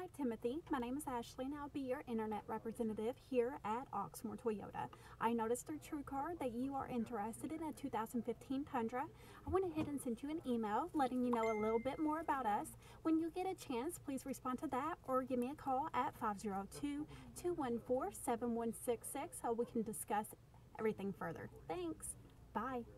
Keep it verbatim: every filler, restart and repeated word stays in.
Timothy. My name is Ashley and I'll be your internet representative here at Oxmoor Toyota. I noticed through TrueCar that you are interested in a two thousand fifteen Tundra. I went ahead and sent you an email letting you know a little bit more about us. When you get a chance, please respond to that or give me a call at five zero two, two one four, seven one six six so we can discuss everything further. Thanks. Bye.